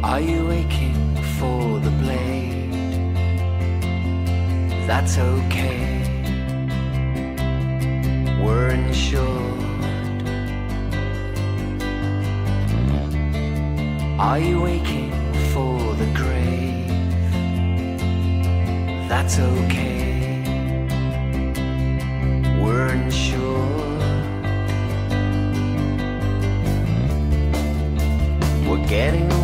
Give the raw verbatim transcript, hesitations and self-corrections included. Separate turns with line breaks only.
Are you aching for the blade? That's okay, we're insured. Are you aching for the grave? That's okay, we're insured. We're getting